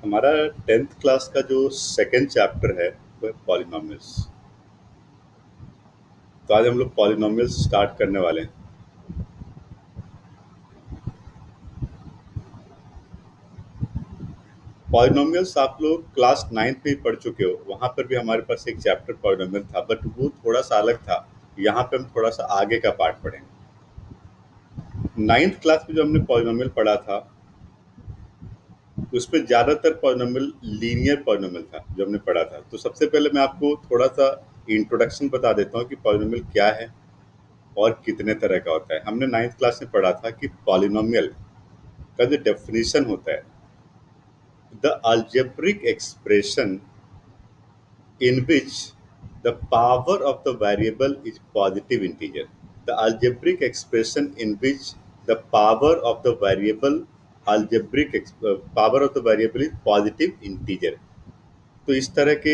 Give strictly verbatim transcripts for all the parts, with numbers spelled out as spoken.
हमारा tenth class का जो सेकंड चैप्टर है वो है पॉलिनॉमियल्स। तो आज हम लोग पॉलिनॉमियल्स स्टार्ट करने वाले हैं। पॉलिनॉमियल्स आप लोग क्लास नाइन्थ में ही पढ़ चुके हो, वहाँ पर भी हमारे पास एक चैप्टर पॉलिनॉमियल था, बट वो थोड़ा सा अलग था। यहाँ पे हम थोड़ा सा आगे का पार्ट पढ़ेंगे। नाइन्थ क्लास में जो हमने पॉलिनॉमियल पढ़ा था उसमें ज़्यादातर पॉलिनॉमियल लीनियर पॉलिनॉमियल था जो हमने पढ़ा था। तो सबसे पहले मैं आपको थोड़ा सा इंट्रोडक्शन बता देता हूँ कि पॉलिनॉमियल क्या है और कितने तरह का होता है। हमने नाइन्थ क्लास में पढ़ा था कि पॉलिनॉमियल का जो डेफिनेशन होता है, the algebraic expression in which the power of the variable is positive integer. The algebraic expression in which the power of the variable algebraic ex- uh, power of the variable is positive integer. तो इस तरह के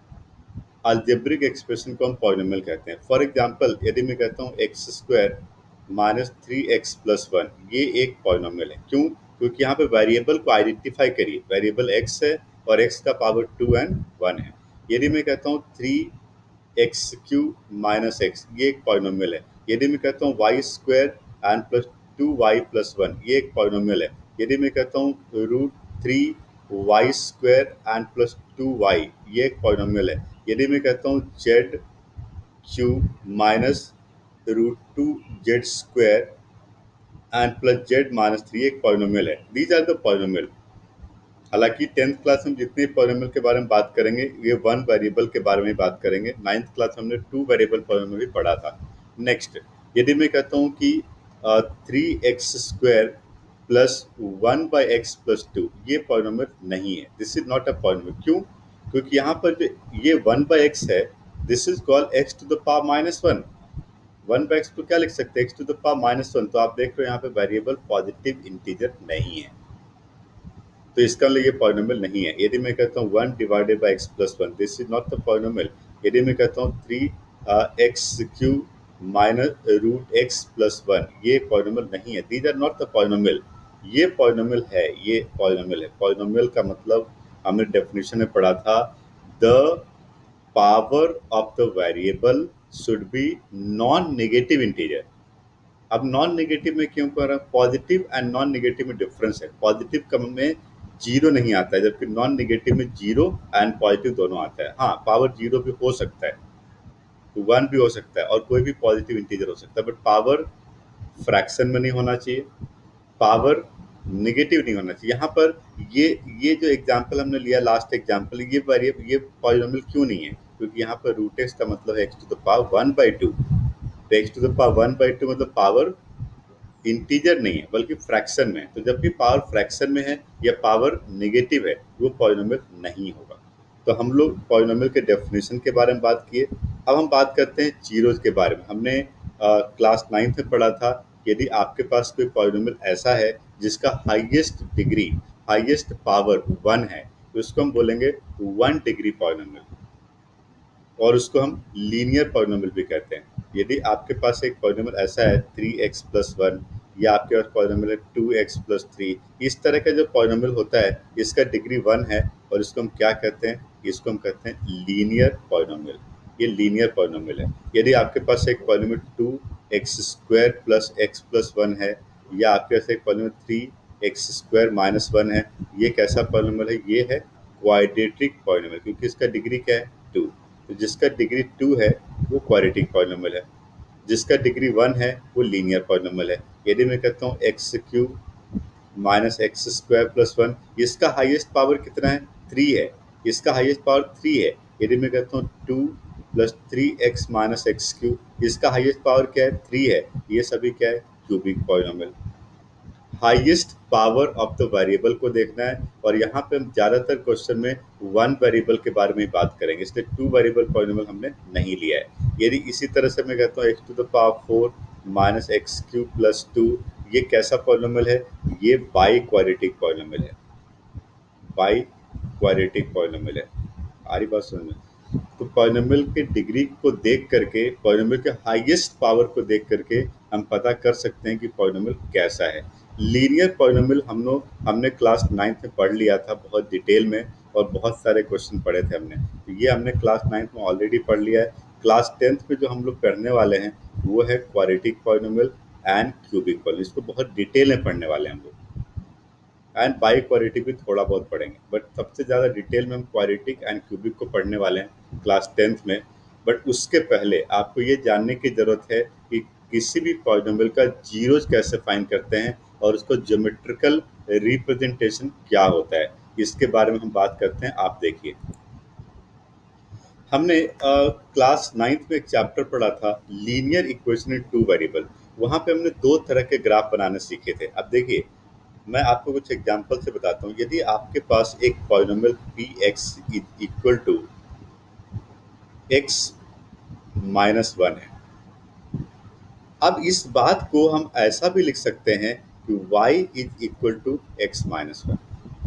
algebraic expression को हम polynomial कहते हैं। For example यदि मैं कहता हूँ X square minus three x plus one, ये एक पॉलिनॉमियल है। क्यों? क्योंकि यहाँ पे वेरिएबल को आइडेंटिफाई करिए, वेरिएबल एक्स है और एक्स का पावर टू एंड वन है। यदि मैं कहता हूँ three X cube minus X, ये एक पॉलिनॉमियल है। यदि मैं कहता हूँ Y square and plus two Y plus one, ये एक पॉलिनॉमियल है। यदि मैं कहता हूँ root three Y square and plus two Y, ये एक पॉलिनॉमियल है। यदि मैं कहता हूँ Z cube minus root two Z square and plus Z minus three, एक पॉलिनॉमियल है। These are the polynomial. हालांकि टेंथ क्लास में जितने पॉलिनॉमियल के बारे में बात करेंगे ये वन वेरिएबल के बारे में बात करेंगे। नाइन्थ क्लास हमने टू वेरिएबल पॉलिनॉमियल भी पढ़ा था। नेक्स्ट, यदि मैं कहता हूँ कि three x square plus one by X plus two, ये पॉलिनॉमियल नहीं है। This is not a polynomial. क्यों? क्योंकि यहाँ पर जो ये वन बाई एक्स है, this is called X to the power minus one. One by X को क्या लिख सकते हैं? X to the power minus one. तो आप देख रहे हो यहाँ पे वेरिएबल पॉजिटिव इंटीजर नहीं है, तो इसका मतलब ये पॉलिनॉमियल नहीं है। यदि मैं कहता हूँ one divided by X plus one, this is not the polynomial. यदि मैं कहता हूँ three X cube minus root X plus one, ये पॉलिनॉमियल नहीं है। These are not the polynomial. ये पॉलिनॉमियल है, ये पॉलिनॉमियल है। पॉलिनॉमियल का मतलब हमने डेफिनेशन में पढ़ा था, the power of the variable should be non negative integer. अब नॉन नेगेटिव में क्यों कर रहा है? पॉजिटिव एंड नॉन नेगेटिव में डिफरेंस है। पॉजिटिव का में जीरो नहीं आता है, जबकि नॉन नेगेटिव में जीरो एंड पॉजिटिव दोनों आता है। हाँ, पावर जीरो भी हो सकता है, वन भी हो सकता है और कोई भी पॉजिटिव इंटीजर हो सकता है, बट पावर फ्रैक्शन में नहीं होना चाहिए, पावर नेगेटिव नहीं होना चाहिए। यहाँ पर ये ये जो एग्जाम्पल हमने लिया, लास्ट एग्जाम्पल, ये वेरिएबल ये पॉलिनॉमियल क्यों नहीं है? क्योंकि यहाँ पर रूट एक्स का मतलब है X to the power one by two. तो X to the power one by two मतलब पावर इंटीजर नहीं है बल्कि फ्रैक्शन में है। तो जब भी पावर फ्रैक्शन में है या पावर नेगेटिव है, वो पॉलिनॉमियल नहीं होगा। तो हम लोग पॉलिनॉमियल के डेफिनेशन के बारे में बात किए। अब हम बात करते हैं जीरोज के बारे में। हमने क्लास नाइन्थ में पढ़ा था, यदि आपके पास कोई पॉलिनॉमियल ऐसा है जिसका highest degree, highest power one है, तो उसको हम बोलेंगे वन डिग्री पॉलिनॉमियल, और उसको हम लीनियर पॉलिनॉमियल भी कहते हैं। यदि आपके पास एक पॉलिनॉमियल ऐसा है थ्री एक्स प्लस वन, या आपके पास पॉलिनॉमियल है टू एक्स प्लस थ्री, इस तरह का जो पॉलिनॉमियल होता है इसका डिग्री वन है, और इसको हम क्या कहते हैं? इसको हम कहते हैं लीनियर पॉलिनॉमियल। ये लीनियर पॉलिनॉमियल है। यदि आपके पास एक polynomial two x square plus x plus one है, या आपके पास एक polynomial three x square minus one है, ये कैसा पॉलिनॉमियल है? ये है क्वाड्रेटिक पॉलिनॉमियल, क्योंकि इसका डिग्री क्या है? टू। तो जिसका डिग्री टू है वो क्वाड्रेटिक पॉलिनॉमियल है, जिसका डिग्री वन है वो लीनियर पॉलिनॉमियल है। यदि मैं कहता हूँ x cube minus x square plus one, इसका हाईएस्ट पावर कितना है? थ्री है। इसका हाईएस्ट पावर थ्री है। यदि मैं कहता हूँ two plus three x minus x cube, इसका हाईएस्ट पावर क्या है? थ्री है। ये सभी क्या है? Cubic polynomial. Highest power of the variable को देखना है, और यहाँ पे हम ज़्यादातर क्वेश्चन में वन वेरिएबल के बारे में बात करेंगे, इसलिए टू वेरिएबल पॉलिनॉमियल हमने नहीं लिया है। यदि इसी तरह से मैं कहता हूँ x to the power four minus x cube plus two, ये कैसा पॉलिनॉमियल है? ये बाई क्वाड्रेटिक पॉलिनॉमियल है, बाई क्वाड्रेटिक पॉलिनॉमियल है। आ रही बात समझ में? तो पॉलिनॉमियल के डिग्री को देख करके, पॉलिनॉमियल के हाईएस्ट पावर को देख करके हम पता कर सकते हैं कि पॉलिनॉमियल कैसा है। लीनियर पॉलिनोमियल हम लोग हमने क्लास नाइन्थ में पढ़ लिया था बहुत डिटेल में, और बहुत सारे क्वेश्चन पढ़े थे हमने, तो ये हमने क्लास नाइन्थ में ऑलरेडी पढ़ लिया है। क्लास टेंथ में जो हम लोग पढ़ने वाले हैं वो है quadratic polynomial and cubic polynomial. इसको बहुत डिटेल में पढ़ने वाले हैं हम लोग, एंड बाई क्वाड्रेटिक भी थोड़ा बहुत पढ़ेंगे, बट सबसे ज़्यादा डिटेल में हम क्वाड्रेटिक एंड क्यूबिक को पढ़ने वाले हैं क्लास टेंथ में। बट उसके पहले आपको ये जानने की ज़रूरत है कि किसी भी पॉलिनोमियल का जीरोज कैसे फाइंड करते हैं और उसको ज्योमेट्रिकल रिप्रेजेंटेशन क्या होता है, इसके बारे में हम बात करते हैं। आप देखिए, हमने क्लास नाइन्थ में एक चैप्टर पढ़ा था linear equation in two variable. वहाँ पे हमने दो तरह के ग्राफ बनाने सीखे थे। अब देखिए, मैं आपको कुछ एग्जांपल से बताता हूँ। यदि आपके पास एक polynomial p x equal to x minus one है, अब इस बात को हम ऐसा भी लिख सकते हैं कि y is equal to x minus one.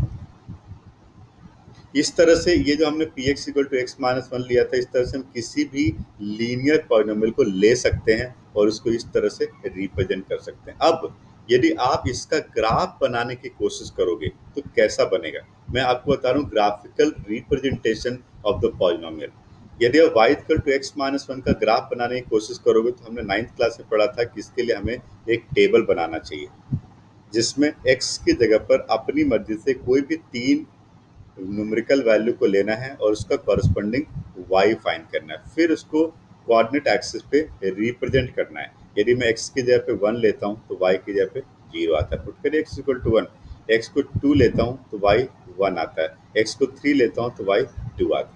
इस तरह से ये जो हमने p x equal to x minus one लिया था, इस तरह से हम किसी भी लीनियर पॉलिनोमियल को ले सकते हैं और उसको इस तरह से रिप्रेजेंट कर सकते हैं। अब यदि आप इसका ग्राफ बनाने की कोशिश करोगे तो कैसा बनेगा, मैं आपको बता रहा हूँ graphical representation of the polynomial. यदि आप y equal to x minus one का ग्राफ बनाने की कोशिश करोगे तो हमने नाइन्थ क्लास में पढ़ा था कि इसके लिए हमें एक टेबल बनाना चाहिए जिसमें x की जगह पर अपनी मर्जी से कोई भी तीन न्यूमेरिकल वैल्यू को लेना है और उसका कॉरस्पॉन्डिंग y फाइंड करना है, फिर उसको कोऑर्डिनेट एक्सिस पे रिप्रेजेंट करना है। यदि मैं x की जगह पे वन लेता हूँ तो y की जगह पे जीरो आता है। पुट करिए x equal to one, x को टू लेता हूँ तो y वन आता है, x को थ्री लेता हूँ तो y टू आता है।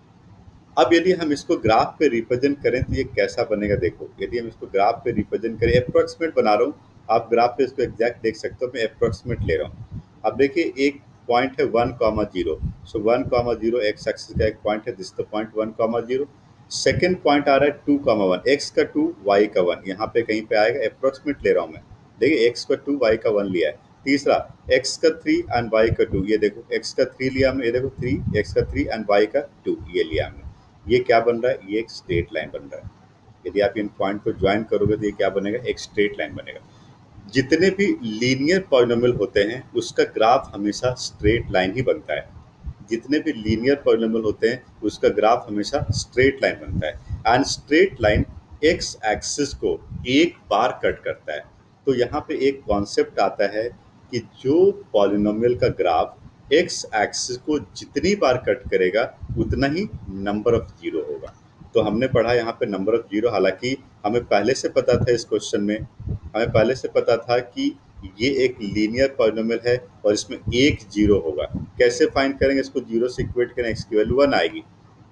अब यदि हम इसको ग्राफ पे रिप्रेजेंट करें तो ये कैसा बनेगा, देखो। यदि हम इसको ग्राफ पे रिप्रेजेंट करें, अप्रोक्सीमेट बना रहा हूँ, आप ग्राफ पे इसको एग्जैक्ट देख सकते हो, मैं अप्रोक्सीमेट ले रहा हूँ। अब देखिए, एक पॉइंट है one comma zero, so one comma zero x axis का एक पॉइंट है, this the point one comma zero. Second point आ रहा है टू कॉमा वन, एक्स का टू वाई का वन, यहाँ पे कहीं पे आएगा, अप्रोक्सीमेट ले रहा हूँ मैं। देखिए, एक्स का टू वाई का वन लिया है। तीसरा एक्स का थ्री एंड वाई का टू, ये देखो एक्स का थ्री लिया हमने, ये देखो थ्री, एक्स का थ्री एंड वाई का टू, ये लिया हमने। ये क्या बन रहा है, ये एक स्ट्रेट लाइन बन रहा है। यदि आप इन पॉइंट को ज्वाइन करोगे तो ये क्या बनेगा, एक स्ट्रेट लाइन बनेगा। जितने भी लीनियर पॉलिनोमियल होते हैं उसका ग्राफ हमेशा स्ट्रेट लाइन ही बनता है। जितने भी लीनियर पॉलिनोमियल होते हैं उसका ग्राफ हमेशा स्ट्रेट लाइन बनता है, and straight line x axis को एक बार कट करता है। तो यहाँ पे एक कॉन्सेप्ट आता है कि जो पॉलिनोमियल का ग्राफ एक्स एक्सिस को जितनी बार कट करेगा उतना ही नंबर ऑफ जीरो होगा। तो हमने पढ़ा यहाँ पे नंबर ऑफ जीरो, हालांकि हमें पहले से पता था, इस क्वेश्चन में हमें पहले से पता था कि ये एक लीनियर पॉलिनोमियल है और इसमें एक जीरो होगा। कैसे फाइंड करेंगे इसको, जीरो से इक्वेट करें, एक्स की वैल्यू वन आएगी।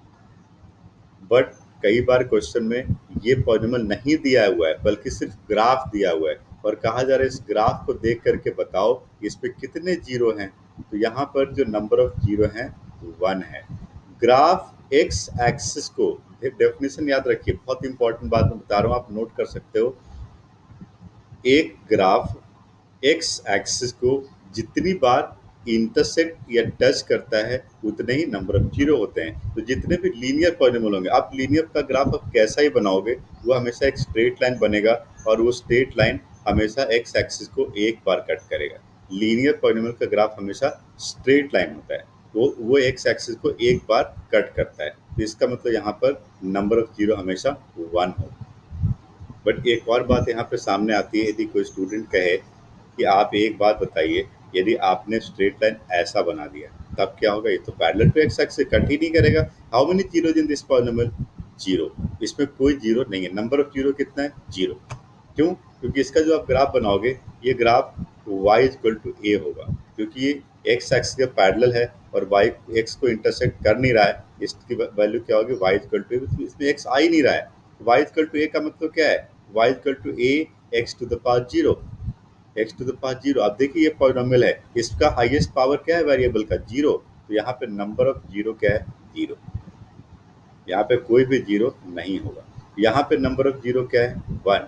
बट कई बार क्वेश्चन में ये पॉलिनोमियल नहीं दिया हुआ है बल्कि सिर्फ ग्राफ दिया हुआ है और कहा जा रहा है इस ग्राफ को देख करके बताओ इस पे कितने जीरो हैं। तो यहाँ पर जो नंबर ऑफ जीरो हैं वन है। ग्राफ एक्स एक्सिस को, डेफिनेशन याद रखिए, बहुत इंपॉर्टेंट बात मैं बता रहा हूँ, आप नोट कर सकते हो। एक ग्राफ एक्स एक्सिस को जितनी बार इंटरसेक्ट या टच करता है उतने ही नंबर ऑफ जीरो होते हैं। तो जितने भी लीनियर पॉलिनोमियल होंगे, आप लीनियर का ग्राफ आप कैसा ही बनाओगे वो हमेशा एक स्ट्रेट लाइन बनेगा और वो स्ट्रेट लाइन हमेशा एक्स एक्सिस को एक बार कट करेगा। लीनियर पॉलिनोमियल का ग्राफ हमेशा स्ट्रेट लाइन होता है, वो वो एक्स एक्सिस को एक बार कट करता है। तो इसका मतलब यहाँ पर नंबर ऑफ जीरो हमेशा वन होगा। बट एक और बात यहाँ पे सामने आती है, यदि कोई स्टूडेंट कहे कि आप एक बात बताइए, यदि आपने स्ट्रेट लाइन ऐसा बना दिया तब क्या होगा, ये तो parallel to x axis cut ही नहीं करेगा। How many zeros in this polynomial, zero, इसमें कोई जीरो नहीं है। नंबर ऑफ जीरो कितना है, जीरो। क्यों, क्योंकि इसका जो आप ग्राफ बनाओगे ये graph y equal to a होगा, क्योंकि ये एक्स एक्सिस के पैरेलल है और y एक्स को इंटरसेक्ट कर नहीं रहा है। इसकी वैल्यू क्या होगी, y इक्वल टू ए, इसमें एक्स आ ही नहीं रहा है। y इक्वल टू ए का मतलब क्या है, y equal to a x to the power zero, x to the power zero. अब देखिए ये पॉलिनोमियल है, इसका हाईएस्ट पावर क्या है वेरिएबल का, जीरो। तो यहाँ पे नंबर ऑफ जीरो क्या है, जीरो। यहाँ पे कोई भी जीरो नहीं होगा। यहाँ पे नंबर ऑफ जीरो क्या है, वन।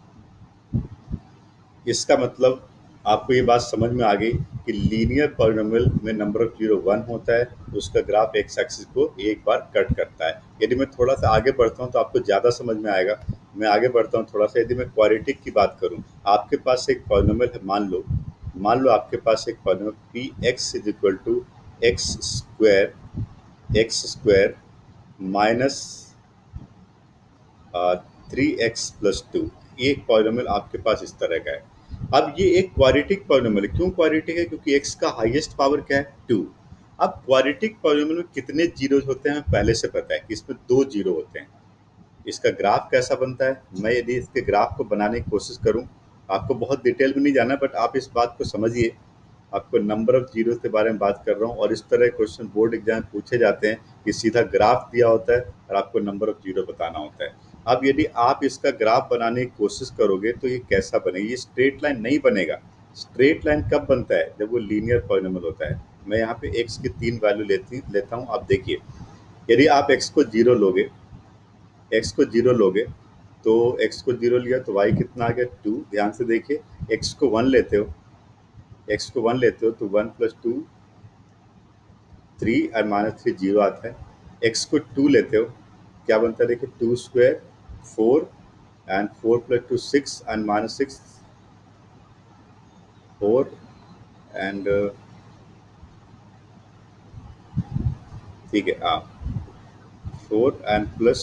इसका मतलब आपको ये बात समझ में आ गई कि लीनियर पॉलिनोमियल में नंबर ऑफ जीरो वन होता है, उसका ग्राफ एक्स एक्सिस को एक बार कट करता है। यदि मैं थोड़ा सा आगे बढ़ता हूँ तो आपको ज़्यादा समझ में आएगा। मैं आगे बढ़ता हूँ थोड़ा सा। यदि मैं क्वाड्रेटिक की बात करूँ, आपके पास एक पॉलिनोमियल है, मान लो मान लो आपके पास एक polynomial p x is equal to x square x square minus three x plus two, ये एक पॉलिनोमियल आपके पास इस तरह का है। अब ये एक क्वाड्रेटिक पॉलिनोमियल है। क्यों क्वाड्रेटिक है? क्योंकि x का हाईएस्ट पावर क्या है? टू। अब क्वाड्रेटिक पॉलिनोमियल में कितने जीरो होते हैं पहले से पता है कि इसमें दो जीरो होते हैं। इसका ग्राफ कैसा बनता है, मैं यदि इसके ग्राफ को बनाने की कोशिश करूं, आपको बहुत डिटेल में नहीं जाना, बट आप इस बात को समझिए, आपको नंबर ऑफ जीरो के बारे में बात कर रहा हूं और इस तरह क्वेश्चन बोर्ड एग्जाम पूछे जाते हैं कि सीधा ग्राफ दिया होता है और आपको नंबर ऑफ जीरो बताना होता है। अब यदि आप इसका ग्राफ बनाने की कोशिश करोगे तो ये कैसा बनेगा? ये स्ट्रेट लाइन नहीं बनेगा। स्ट्रेट लाइन कब बनता है? जब वो लीनियर पॉलिनोमियल होता है। मैं यहाँ पे x की तीन वैल्यू लेती लेता हूँ। आप देखिए, यदि आप x को जीरो लोगे x को जीरो लोगे तो x को जीरो लिया तो y कितना आ गया? टू। ध्यान से देखिए, x को वन लेते हो x को वन लेते हो तो वन प्लस टू थ्री और माइनस थ्री जीरो आता है। x को टू लेते हो, क्या बनता है? देखिए, two square four and four plus two six and minus six four and ठीक है, हाँ फोर एंड प्लस,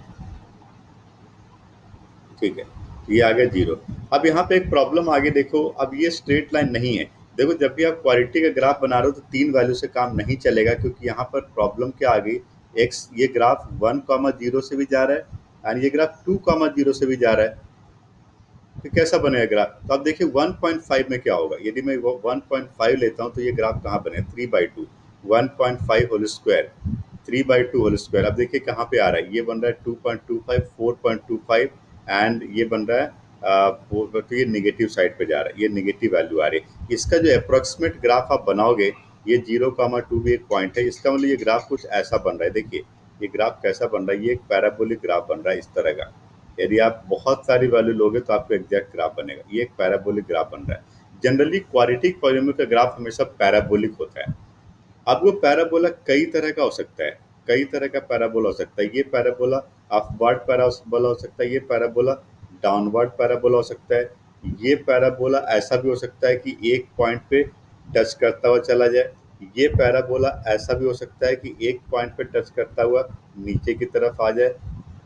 ठीक है, ये आ गया जीरो। अब यहाँ पे एक प्रॉब्लम आगे देखो, अब ये स्ट्रेट लाइन नहीं है। देखो, जब भी आप क्वालिटी का ग्राफ बना रहे हो तो तीन वैल्यू से काम नहीं चलेगा, क्योंकि यहाँ पर प्रॉब्लम क्या आ गई, एक्स ये ग्राफ वन कॉमा जीरो से भी जा रहा है एंड ये ग्राफ टू कॉमा जीरो से भी जा रहा है, तो कैसा बनेगा ग्राफ? तो आप देखिए वन पॉइंट फाइव में क्या होगा। यदि मैं वन पॉइंट फाइव लेता हूँ तो ये ग्राफ कहाँ बने? Three by two, one point five whole square, three by two whole square. अब देखिए कहाँ पे आ रहा है, ये बन रहा है two point two five, four point two five and ये बन रहा है आ, तो ये निगेटिव साइड पे जा रहा है, ये निगेटिव वैल्यू आ रही है। इसका जो अप्रोक्सीमेट ग्राफ आप बनाओगे, ये जीरो कामा टू भी एक पॉइंट है, इसका मतलब ये ग्राफ कुछ ऐसा बन रहा है। देखिए ये ग्राफ कैसा बन रहा है, ये एक पैराबोलिक ग्राफ बन रहा है इस तरह का। यदि आप बहुत सारी वैल्यू लोगे तो आपको एग्जैक्ट ग्राफ बनेगा। ये एक पैराबोलिक ग्राफ बन रहा है। जनरली क्वाड्रेटिक पॉलिनोमियल का ग्राफ हमेशा पैराबोलिक होता है। अब वो पैराबोला कई तरह का हो सकता है, कई तरह का पैराबोला हो सकता है। ये पैराबोला अपवर्ड पैराबोला हो सकता है, ये पैराबोला डाउनवर्ड पैराबोला हो सकता है, ये पैराबोला ऐसा भी हो सकता है कि एक पॉइंट पे टच करता हुआ चला जाए, ये पैराबोला ऐसा भी हो सकता है कि एक पॉइंट पे टच करता हुआ नीचे की तरफ आ जाए,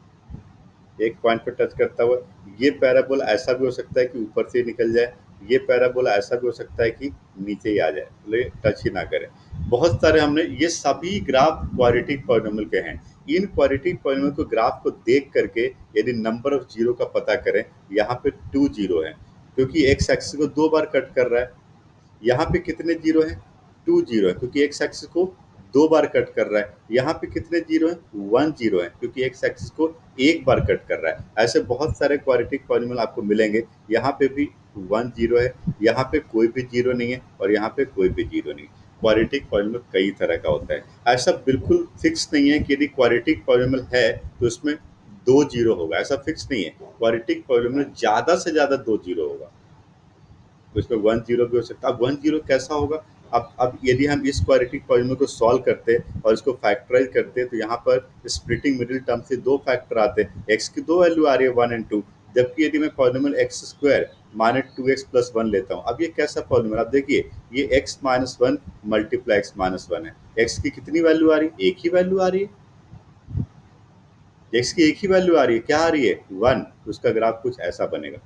एक पॉइंट पे टच करता हुआ। ये पैराबोला ऐसा भी हो सकता है कि ऊपर से निकल जाए, ये पैराबोला ऐसा भी हो सकता है कि नीचे ही आ जाए, मतलब टच ही ना करे। बहुत सारे हमने, ये सभी ग्राफ क्वाड्रेटिक पॉलिनोमियल के हैं। इन क्वाड्रेटिक पॉलिनोमियल को ग्राफ को देख करके यदि नंबर ऑफ जीरो का पता करें, यहाँ पे टू जीरो है क्योंकि एक्स एक्सिस को दो बार कट कर रहा है। यहाँ पे कितने जीरो हैं? टू जीरो है क्योंकि एक्स एक्सिस को दो बार कट कर रहा है। यहाँ पे कितने जीरो हैं? वन जीरो है क्योंकि एक्स एक्सिस को एक बार कट कर रहा है। ऐसे बहुत सारे क्वाड्रेटिक पॉलिनोमियल आपको मिलेंगे। यहाँ पे भी वन जीरो है, यहाँ पे कोई भी जीरो नहीं है और यहाँ पे कोई भी जीरो नहीं। क्वाड्रेटिक पॉलिनोमियल कई तरह का होता है। ऐसा बिल्कुल फिक्स नहीं है कि यदि क्वाड्रेटिक पॉलिनोमियल है तो उसमें दो जीरो होगा, ऐसा फिक्स नहीं है। क्वाड्रेटिक पॉलिनोमियल ज्यादा से ज्यादा दो जीरो होगा, तो इसमें वन जीरो भी हो सकता है। अब वन जीरो कैसा होगा? अब अब यदि हम इस क्वाड्रेटिक पॉलिनोमियल को सॉल्व करते हैं और इसको फैक्टराइज करते हैं तो यहाँ पर स्प्लिटिंग मिडिल टर्म से दो फैक्टर आते हैं। एक्स की दो वैल्यू आ रही है वन एंड टू, जबकि यदि मैं polynomial x square minus two x plus one लेता हूँ, अब ये कैसा पॉलिनोमियल? आप देखिए ये x minus one multiply x minus one है। एक्स की कितनी वैल्यू आ रही है? एक ही वैल्यू आ रही है, एक्स की एक ही वैल्यू आ रही है। क्या आ रही है? वन। उसका ग्राफ कुछ ऐसा बनेगा।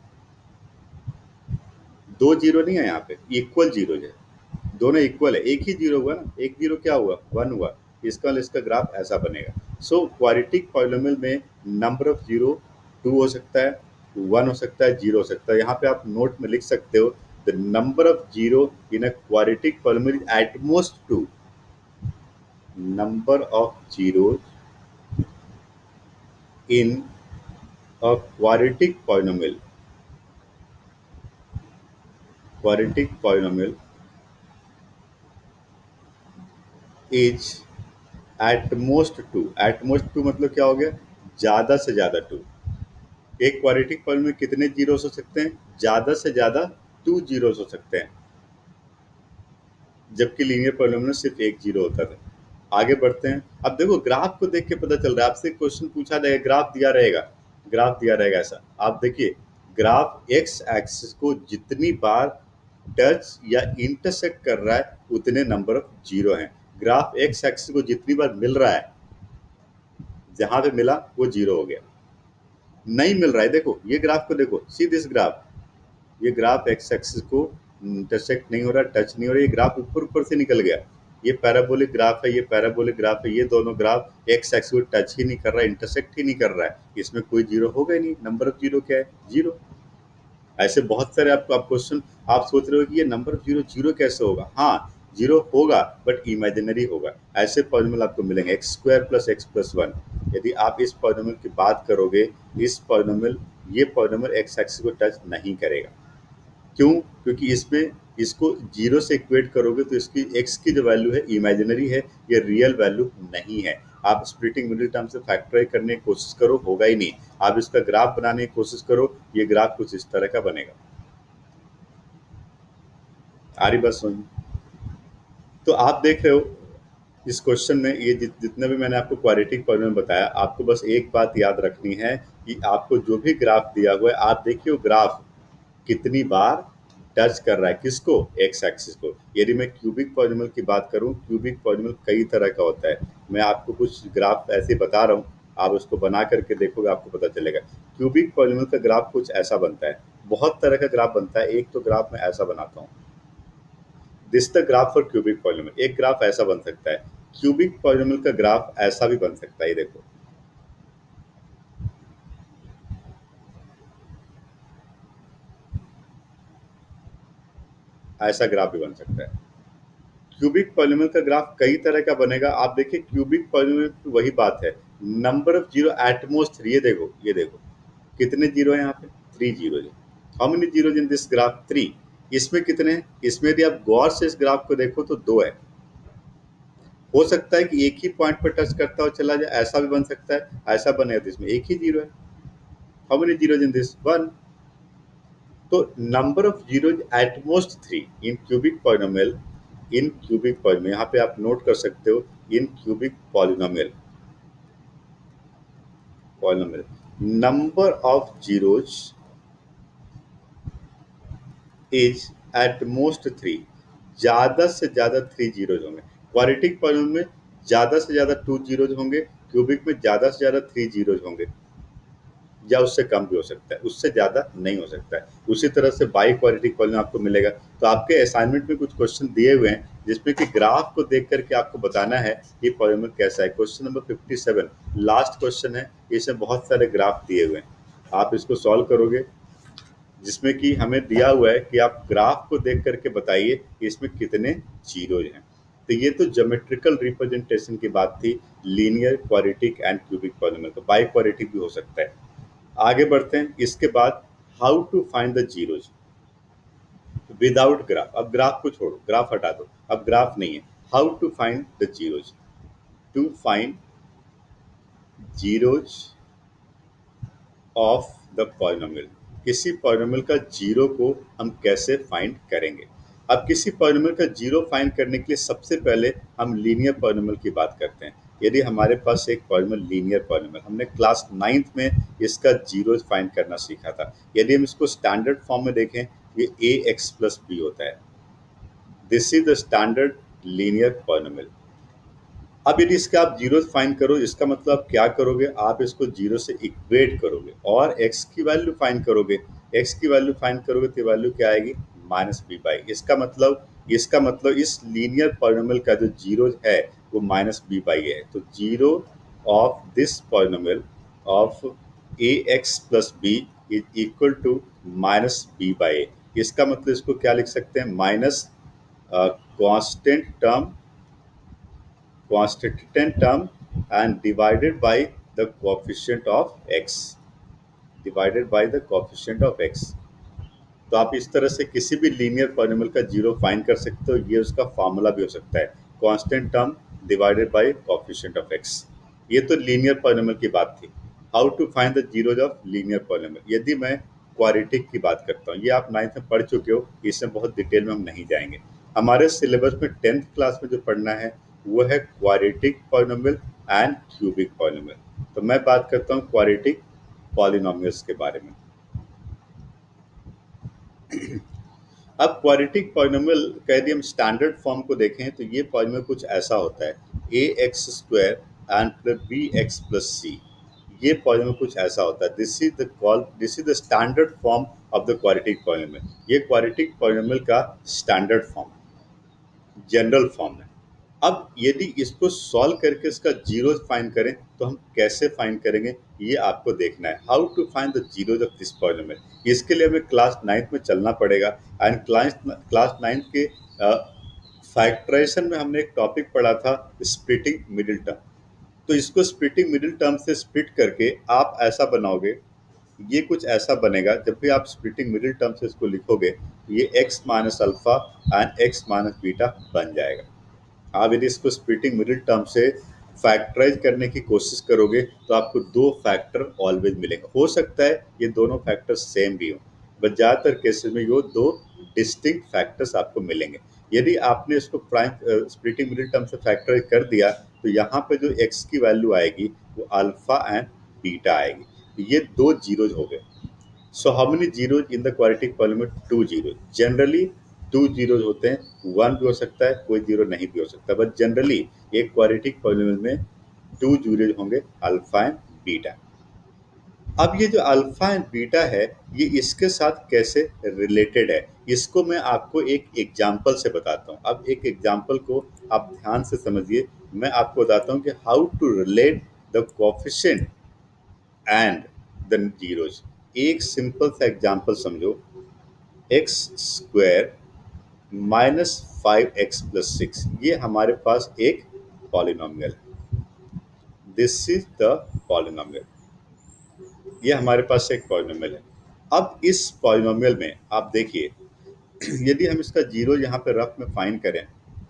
दो जीरो नहीं है यहाँ पे, इक्वल जीरो है, दोनों इक्वल है। एक ही जीरो हुआ ना, एक जीरो क्या हुआ? वन हुआ। इसका इसका ग्राफ ऐसा बनेगा। सो क्वाड्रेटिक पॉलिनोमियल में नंबर ऑफ जीरो टू हो सकता है, वन हो सकता है, जीरो हो सकता है। यहाँ पे आप नोट में लिख सकते हो the number of zero in a quadratic polynomial at most two. Number of zero in a quadratic polynomial, quadratic polynomial is at most two. At most two मतलब क्या हो गया? ज्यादा से ज्यादा टू। एक क्वाड्रेटिक पॉलिनोमियल में कितने जीरोस हो सकते हैं? ज्यादा से ज्यादा टू जीरोस हो सकते हैं, जबकि लीनियर पॉलिनोमियल में सिर्फ एक जीरो होता था। आगे बढ़ते हैं। अब देखो ग्राफ को देख के पता चल रहा है, आपसे क्वेश्चन पूछा जाएगा, ग्राफ दिया रहेगा, ग्राफ दिया रहेगा ऐसा। आप देखिए ग्राफ एक्स एक्सिस को जितनी बार टच या इंटरसेक्ट कर रहा है उतने नंबर ऑफ जीरो हैं। ग्राफ एक्स एक्सिस को जितनी बार मिल रहा है, जहां पे मिला वो जीरो हो गया। नहीं मिल रहा है, देखो ये ग्राफ को देखो, सी दिस ग्राफ, ये ग्राफ एक्स एक्सिस को इंटरसेक्ट नहीं हो रहा, टच नहीं हो रहा, ये ग्राफ ऊपर ऊपर से निकल गया। ये पैराबोलिक ग्राफ है, ये पैराबोलिक ग्राफ है, ये दोनों ग्राफ एक्स एक्सिस को टच ही नहीं कर रहा है, इंटरसेक्ट ही नहीं कर रहा है, इसमें कोई जीरो होगा ही नहीं। नंबर ऑफ जीरो क्या है? जीरो। ऐसे बहुत सारे आपको आप क्वेश्चन आप सोच रहे हो कि ये नंबर ऑफ जीरो जीरो कैसे होगा? हाँ, जीरो होगा बट इमेजिनरी होगा। ऐसे पॉलिनोमियल आपको मिलेंगे x square plus x plus one. यदि आप इस पॉलिनोमियल की बात करोगे, इस पॉलिनोमियल ये पॉलिनोमियल एक्स एक्सिस को टच नहीं करेगा। क्यों? क्योंकि इसमें इसको जीरो से इक्वेट करोगे तो इसकी एक्स की जो वैल्यू है इमेजिनरी है, ये रियल वैल्यू नहीं है। आप स्प्लिटिंग मिडिल टर्म से फैक्टराइज करने की कोशिश करो, होगा ही नहीं। आप इसका ग्राफ बनाने की कोशिश करो, ये ग्राफ कुछ इस तरह का बनेगा। आ रही बात समझ? तो आप देख रहे हो इस क्वेश्चन में ये जित, जितने भी मैंने आपको क्वाड्रेटिक पॉलिनोमियल बताया, आपको बस एक बात याद रखनी है कि आपको जो भी ग्राफ दिया हुआ है, आप देखिए वो ग्राफ कितनी बार टच कर रहा है, किसको? एक्स एक्सिस को। यदि मैं क्यूबिक पॉलिनोमियल की बात करूं, क्यूबिक पॉलिनोमियल कई तरह का होता है। मैं आपको कुछ ग्राफ ऐसे बता रहा हूं, आप उसको बना करके देखोगे, आपको पता चलेगा। क्यूबिक पॉलिनोमियल का ग्राफ कुछ ऐसा बनता है, बहुत तरह का ग्राफ बनता है। एक तो ग्राफ मैं ऐसा बनाता हूँ, this the graph for cubic polynomial. एक ग्राफ ऐसा बन सकता है। क्यूबिक पॉलिनोमियल का ग्राफ ऐसा भी बन सकता है, ये देखो, ऐसा ग्राफ भी बन सकता है। क्यूबिक पॉलिनोमियल का ग्राफ कई तरह का बनेगा। आप देखिए क्यूबिक पॉलिनोमियल की वही बात है, number of zero at most three. ये देखो, ये देखो कितने जीरो है यहाँ पे? Three zero. How many zero in this graph? Three. इसमें कितने हैं? इसमें यदि आप गौर से इस ग्राफ को देखो तो दो है। हो सकता है कि एक ही पॉइंट पर टच करता हो चला जाए, ऐसा भी बन सकता है। ऐसा बनेगा तो इसमें एक ही जीरो है। How many zero in this? One. तो number of zero at most three in cubic polynomial. In cubic polynomial यहाँ पे आप नोट कर सकते हो, in cubic polynomial polynomial number of zeros is at most three. ज्यादा से ज्यादा थ्री जीरोज होंगे। क्वाड्रेटिक पॉलिनोमियल में ज्यादा से ज्यादा टू जीरोज होंगे, क्यूबिक में ज्यादा से ज्यादा थ्री जीरोज होंगे, या उससे कम भी हो सकता है, उससे ज्यादा नहीं हो सकता है। उसी तरह से बाई क्वाड्रेटिक पॉलिनोमियल आपको मिलेगा। तो आपके असाइनमेंट में कुछ क्वेश्चन दिए हुए हैं जिसमें कि ग्राफ को देख करके आपको बताना है ये पॉलिनोमियल कैसा है। Question number fifty seven last question है, इसमें बहुत सारे ग्राफ दिए हुए हैं। आप इसको सॉल्व करोगे, जिसमें कि हमें दिया हुआ है कि आप ग्राफ को देख करके बताइए कि इसमें कितने जीरो हैं। तो ये तो ज्योमेट्रिकल रिप्रेजेंटेशन की बात थी, linear, quadratic and cubic polynomial. तो बाई क्वाड्रेटिक भी हो सकता है। आगे बढ़ते हैं। इसके बाद how to find the zeros without graph. अब ग्राफ को छोड़ो, ग्राफ हटा दो, अब ग्राफ नहीं है। How to find the zeros, to find zeros of the polynomial. किसी पॉलिनोमियल का जीरो को हम कैसे फाइंड करेंगे? अब किसी पॉलिनोमियल का जीरो फाइंड करने के लिए सबसे पहले हम लीनियर पॉलिनोमियल की बात करते हैं। यदि हमारे पास एक पॉलिनोमियल लीनियर पॉलिनोमियल, हमने क्लास नाइन्थ में इसका जीरो फाइंड करना सीखा था। यदि हम इसको स्टैंडर्ड फॉर्म में देखें, ये ए एक्स प्लस बी होता है। This is the standard linear polynomial. अब यदि इसका आप जीरो फाइंड करो, इसका मतलब आप क्या करोगे? आप इसको जीरो से इक्वेट करोगे और x की वैल्यू फाइंड करोगे। x की वैल्यू फाइंड करोगे तो वैल्यू क्या आएगी? Minus b by. इसका मतलब इसका मतलब इस लीनियर पॉलिनोमियल का जो जीरो है वो माइनस बी बाई है। तो zero of this polynomial of a x plus b is equal to minus b by a. इसका मतलब इसको क्या लिख सकते हैं? Minus constant term constant term and divided by the coefficient of x, divided by the coefficient of x। तो आप इस तरह से किसी भी लीनियर पॉलिनोमियल का जीरो फाइंड कर सकते हो। ये उसका फार्मूला भी हो सकता है, constant term divided by coefficient of x। ये तो लीनियर पॉलिनोमियल की बात थी। How to find the zeros of linear polynomial. यदि मैं क्वाड्रेटिक की बात करता हूँ, ये आप नाइन्थ में पढ़ चुके हो, इसमें बहुत डिटेल में हम नहीं जाएंगे। हमारे सिलेबस में टेंथ क्लास में जो पढ़ना है वो है quadratic polynomial and cubic polynomial. तो मैं बात करता हूँ क्वाड्रेटिक पॉलिनोमियल्स के बारे में। अब क्वाड्रेटिक पॉलिनोमियल का यदि हम स्टैंडर्ड फॉर्म को देखें तो ये पॉलिनोमियल कुछ ऐसा होता है, a x square and plus b x plus c. ये पॉलिनोमियल कुछ ऐसा होता है। This is the call this is the standard form of the quadratic polynomial. ये क्वाड्रेटिक पॉलिनोमियल का स्टैंडर्ड फॉर्म, जनरल फॉर्म है। अब यदि इसको सॉल्व करके इसका जीरो फाइंड करें तो हम कैसे फाइंड करेंगे ये आपको देखना है। How to find the zeros of this polynomial. इसके लिए हमें क्लास नाइन्थ में चलना पड़ेगा। एंड क्लास क्लास नाइन्थ के फैक्टराइजेशन में हमने एक टॉपिक पढ़ा था स्प्लिटिंग मिडिल टर्म। तो इसको स्प्लिटिंग मिडिल टर्म से स्प्लिट करके आप ऐसा बनाओगे, ये कुछ ऐसा बनेगा। जब भी आप स्प्लिटिंग मिडिल टर्म से इसको लिखोगे ये x minus alpha and x minus beta बन जाएगा। आप यदि इसको स्प्लिटिंग मिडिल टर्म से फैक्टराइज करने की कोशिश करोगे तो आपको दो फैक्टर ऑलवेज मिलेंगे। हो सकता है ये दोनों फैक्टर सेम भी हो, बट ज़्यादातर केसेस में ये दो डिस्टिंक्ट फैक्टर्स आपको मिलेंगे। यदि आपने इसको प्राइम स्प्लिटिंग मिडिल टर्म से फैक्टराइज कर दिया तो यहाँ पे जो x की वैल्यू आएगी वो अल्फा एंड बीटा आएगी। तो ये दो जीरोज हो गए। So how many zeros in the quadratic polynomial? Two zero. Generally two zeros होते हैं, वन भी हो सकता है, कोई जीरो नहीं भी हो सकता, बट जनरली एक क्वाड्रेटिक पॉलिनोमियल में टू जीरोज होंगे, अल्फा एंड बीटा। अब ये जो अल्फा एंड बीटा है ये इसके साथ कैसे रिलेटेड है, इसको मैं आपको एक एग्जाम्पल से बताता हूँ। अब एक एग्जाम्पल को आप ध्यान से समझिए। मैं आपको बताता हूँ कि how to relate the coefficient and the zeros. एक सिंपल सा एग्जाम्पल समझो, x square minus five x plus six, ये हमारे पास एक पॉलिनोमियल है। दिस इज द पॉलिनोमियल, ये हमारे पास एक पॉलिनोमियल है। अब इस पॉलिनोमियल में आप देखिए, यदि हम इसका जीरो यहाँ पे रफ में फाइंड करें,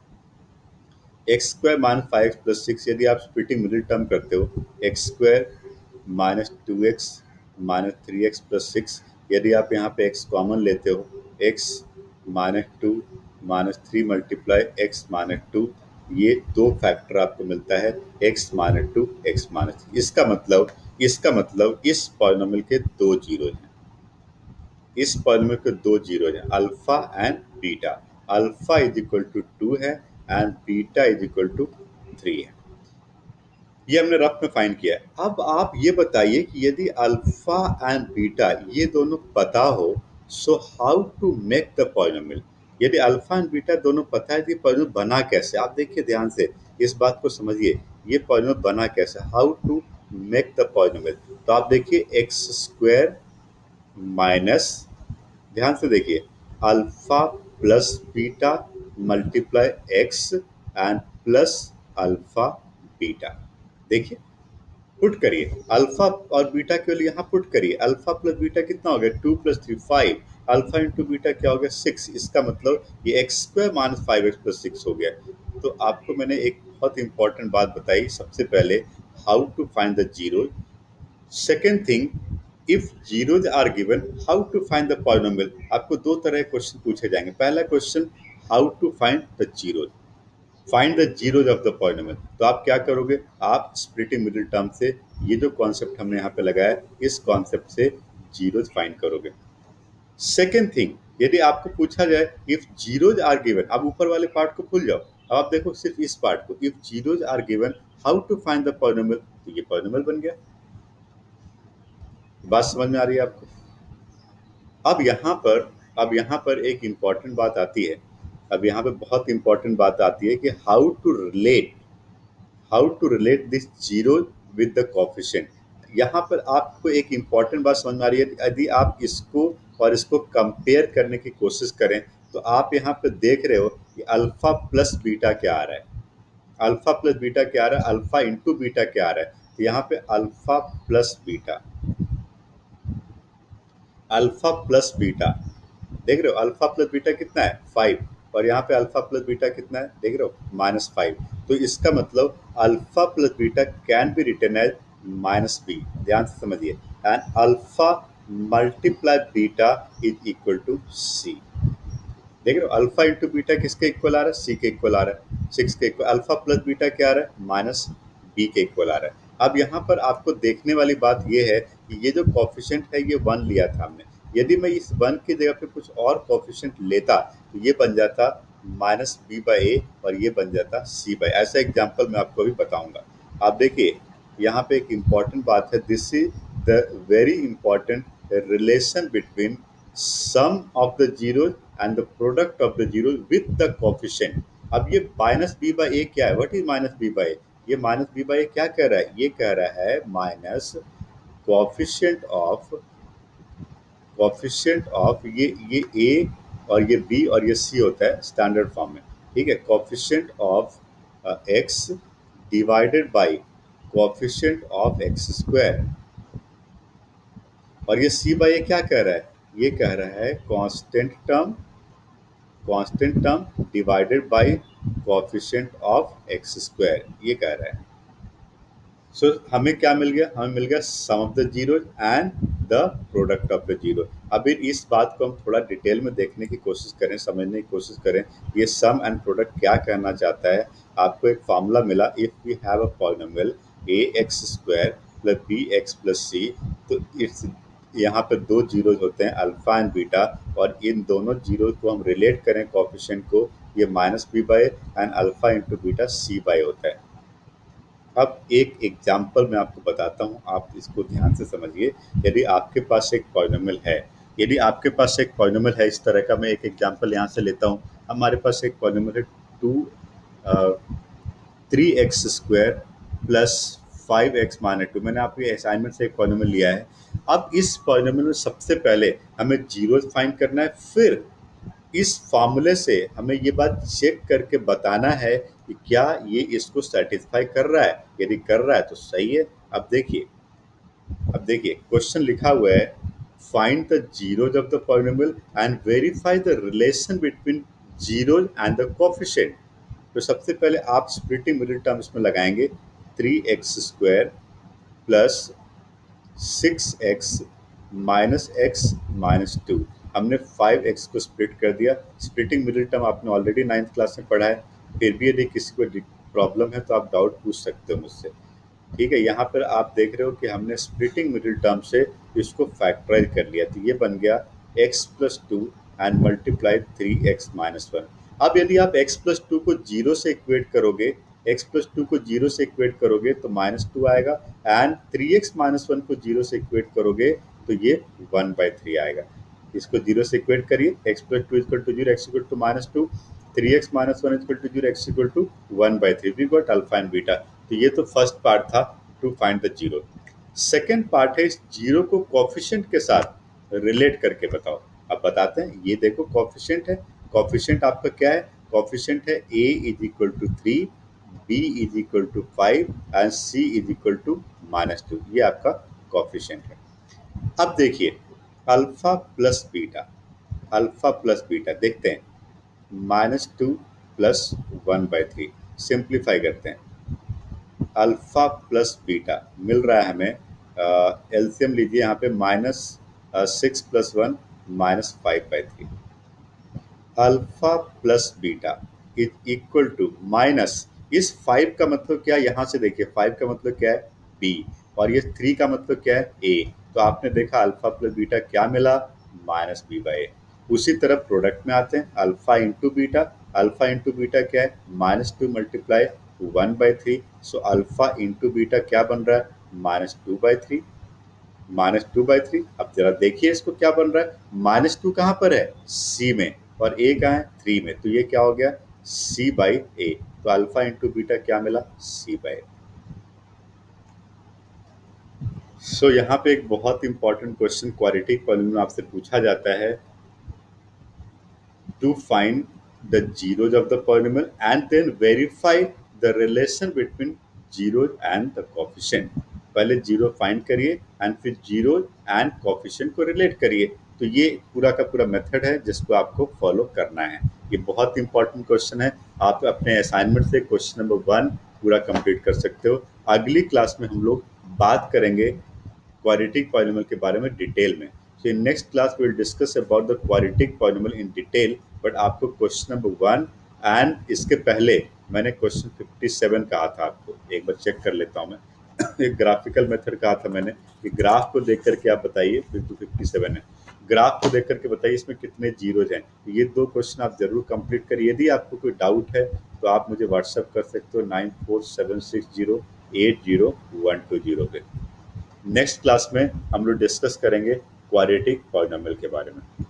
x square minus five x plus six, यदि आप स्प्लिटिंग मिडिल टर्म करते हो x square minus two x minus three x plus six, यदि आप यहाँ पे x कॉमन लेते हो, x minus two minus three multiply x minus two, ये दो फैक्टर आपको मिलता है x minus two x minus three. इसका मतलब इसका मतलब इस पॉलिनोमियल के दो जीरो हैं, इस पॉलिनोमियल के दो जीरो हैं, alpha and beta. Alpha is equal to two है and beta is equal to three है। ये हमने रफ में फाइंड किया है। अब आप ये बताइए कि यदि अल्फा एंड बीटा ये दोनों पता हो, so how to make the polynomial. यदि अल्फा एंड बीटा दोनों पता है तो ये पॉलिनोमियल बना कैसे? आप देखिए ध्यान से, इस बात को समझिए, ये पॉलिनोमियल बना कैसे, how to make the polynomial. तो आप देखिए एक्स स्क्वायर माइनस, ध्यान से देखिए, alpha plus beta multiply x and plus alpha beta. देखिए, पुट करिए, अल्फा और बीटा केवल यहाँ पुट करिए। अल्फा प्लस बीटा कितना हो गया? Two plus three five. Alpha into beta क्या हो गया? सिक्स। इसका मतलब ये x square minus five x plus six हो गया। तो आपको मैंने एक बहुत इंपॉर्टेंट बात बताई। सबसे पहले how to find the zero. Second thing, if zeros are given how to find the polynomial. आपको दो तरह के क्वेश्चन पूछे जाएंगे। पहला question, how to find the zeros, find the zeros of the polynomial. तो आप क्या करोगे? आप स्प्लिटिंग मिडिल टर्म से, ये जो कॉन्सेप्ट हमने यहाँ पे लगाया, इस कॉन्सेप्ट से जीरोज फाइंड करोगे। सेकेंड थिंग, यदि आपको पूछा जाए इफ जीरोज आर गिवन, आप ऊपर वाले पार्ट को भूल जाओ, अब आप देखो सिर्फ इस पार्ट को, if zeros are given how to find the polynomial, तो ये पॉलिनोमियल बन गया। बात समझ में आ रही है आपको? अब यहाँ पर अब यहाँ पर एक इम्पॉर्टेंट बात आती है। अब यहाँ पे बहुत इंपॉर्टेंट बात आती है कि how to relate how to relate this zero with the coefficient. यहाँ पर आपको एक इम्पॉर्टेंट बात समझ में आ रही है। यदि आप इसको और इसको कंपेयर करने की कोशिश करें तो आप यहाँ पे देख रहे हो कि अल्फा प्लस बीटा क्या आ रहा है, अल्फा प्लस बीटा क्या आ रहा है, अल्फा इंटू बीटा क्या आ रहा है। तो यहाँ पे alpha plus beta, alpha plus beta, देख रहे हो अल्फा प्लस बीटा कितना है? फाइव। और यहाँ पे अल्फा प्लस बीटा कितना है? देख रहे हो, माइनस फाइव। तो इसका मतलब alpha plus beta can be written as minus b. ध्यान से समझिए, and alpha multiply beta is equal to c. देख रहे हो, अल्फा इंटू बीटा किसके इक्वल आ रहा है? सी के इक्वल आ रहा है, सिक्स के इक्वल। अल्फा प्लस बीटा क्या आ रहा है? माइनस बी के इक्वल आ रहा है। अब यहाँ पर आपको देखने वाली बात यह है कि ये जो कोएफिशिएंट है ये वन लिया था हमने, यदि मैं इस वन की जगह पे कुछ और कोफिशिएंट लेता तो ये बन जाता माइनस बी बाई ए और ये बन जाता सी बाई। ऐसा एग्जाम्पल मैं आपको अभी बताऊंगा। आप देखिए यहाँ पे एक इम्पॉर्टेंट बात है, this is the very important relation between sum of the zero and the product of the zero with the coefficient. अब ये माइनस बी बाई ए क्या है? What is minus b by a? ये minus b by a क्या कह रहा है? ये कह रहा है minus coefficient of coefficient of ये ये ए और ये बी और ये सी होता है स्टैंडर्ड फॉर्म में, ठीक है। Coefficient of x divided by coefficient of x square. और ये सी बाई ए क्या कह रहा है? ये कह रहा है constant term constant term divided by coefficient of x square, ये कह रहा है। सो so, हमें क्या मिल गया? हमें मिल गया sum of the zero and the product of the zero. अभी इस बात को हम थोड़ा डिटेल में देखने की कोशिश करें, समझने की कोशिश करें, ये सम एंड प्रोडक्ट क्या कहना चाहता है। आपको एक फार्मूला मिला, if we have a polynomial a x square plus b x plus c, तो इट्स यहाँ पे दो जीरो होते हैं अल्फा एंड बीटा, और इन दोनों जीरो को हम रिलेट करें कोफिशिएंट को, ये minus b by and alpha into beta c by होता है। अब एक एग्जाम्पल मैं आपको बताता हूँ, आप इसको ध्यान से समझिए। यदि आपके पास एक पॉलिनोमियल है, यदि आपके पास एक पॉलिनोमियल है इस तरह का, मैं एक एग्जाम्पल यहाँ से लेता हूँ। हमारे पास एक पॉलिनोमियल है two three x square plus five x minus two. मैंने आपके असाइनमेंट से एक पॉलिनोमियल लिया है। अब इस पॉलिनोमियल में सबसे पहले हमें जीरो फाइंड करना है, फिर इस फार्मूले से हमें ये बात चेक करके बताना है कि क्या ये इसको सेटिस्फाई कर रहा है। यदि कर रहा है तो सही है। अब देखिए अब देखिए क्वेश्चन लिखा हुआ है, find the zeros of the polynomial and verify the relation between zero and the coefficient. तो सबसे पहले आप स्प्लिटिंग मिडिल टर्म इसमें लगाएंगे, three x square plus six x minus x minus two. हमने फाइव एक्स को स्प्लिट कर दिया। स्प्लिटिंग मिडिल टर्म आपने ऑलरेडी नाइन्थ क्लास में पढ़ा है, फिर भी यदि किसी को प्रॉब्लम है तो आप डाउट पूछ सकते हो मुझसे, ठीक है। यहाँ पर आप देख रहे हो कि हमने स्प्लिटिंग मिडिल टर्म से इसको फैक्टराइज कर लिया, तो ये बन गया x plus two and multiply three x minus one. अब यदि आप x प्लस टू को जीरो से इक्वेट करोगे, x प्लस टू को जीरो से इक्वेट करोगे तो माइनस टू आएगा, and three x minus one को जीरो से इक्वेट करोगे तो ये वन बाई थ्री आएगा। इसको जीरो से इक्वेट करिए, x plus two equal to zero, x equal to minus two, three x minus one equal to zero, x equal to one by three. We got alpha and beta. तो ये तो first part था, to find the zero. Second part है इस zero को coefficient के साथ relate करके बताओ। अब बताते हैं, ये देखो कोफिशिएंट है। कोफिशिएंट आपका क्या है? कोफिशिएंट है a is equal to three, b is equal to five and c is equal to minus two. ये आपका कोफिशिएंट है। अब देखिए alpha plus beta, alpha plus beta देखते हैं, minus two plus one by three. Simplify करते हैं, alpha plus beta मिल रहा है हमें, एलसीएम लीजिए यहाँ पे, minus six plus one minus five by three. Alpha plus beta is equal to minus, इस फाइव का मतलब क्या है? यहाँ से देखिए फाइव का मतलब क्या है? बी, और ये थ्री का मतलब क्या है? ए। तो आपने देखा अल्फा प्लस बीटा क्या मिला? Minus b by a. उसी तरह प्रोडक्ट में आते हैं, alpha into beta, alpha into beta क्या है? Minus two multiply one by three. So alpha into beta क्या बन रहा है? Minus two by three, minus two by three. अब जरा देखिए इसको क्या बन रहा है? माइनस टू कहाँ पर है? सी में, और ए कहाँ है? थ्री में। तो ये क्या हो गया? C by a. तो अल्फा इंटू बीटा क्या मिला? सी बाई ए। सो यहाँ पे एक बहुत इंपॉर्टेंट क्वेश्चन क्वाड्रेटिक पॉलिनोमियल आपसे पूछा जाता है, to find the zeros of the polynomial and then verify the relation between zero and the coefficient. पहले जीरो फाइंड करिए एंड फिर जीरो एंड कोफिशिएंट को रिलेट करिए। तो ये पूरा का पूरा मेथड है जिसको आपको फॉलो करना है। ये बहुत इंपॉर्टेंट क्वेश्चन है। आप अपने असाइनमेंट से क्वेश्चन नंबर वन पूरा कंप्लीट कर सकते हो। अगली क्लास में हम लोग बात करेंगे क्वाड्रेटिक पॉलिनोमियल के बारे में डिटेल में। So in next class we will discuss about the quadratic polynomial in detail. But आपको क्वेश्चन नंबर वन एंड इसके पहले मैंने क्वेश्चन फिफ्टी सेवन कहा था, आपको एक बार चेक कर लेता हूँ मैं। एक ग्राफिकल मेथड कहा था मैंने, कि ग्राफ को देख करके आप बताइए, फिफ्टी सेवन है। ग्राफ को देख करके बताइए इसमें कितने जीरोज हैं। ये दो क्वेश्चन आप जरूर कंप्लीट करिए। यदि आपको कोई डाउट है तो आप मुझे व्हाट्सएप कर सकते हो nine four seven six zero eight zero one two zero पे। नेक्स्ट क्लास में हम लोग डिस्कस करेंगे क्वाड्रेटिक पॉलिनोमियल के बारे में।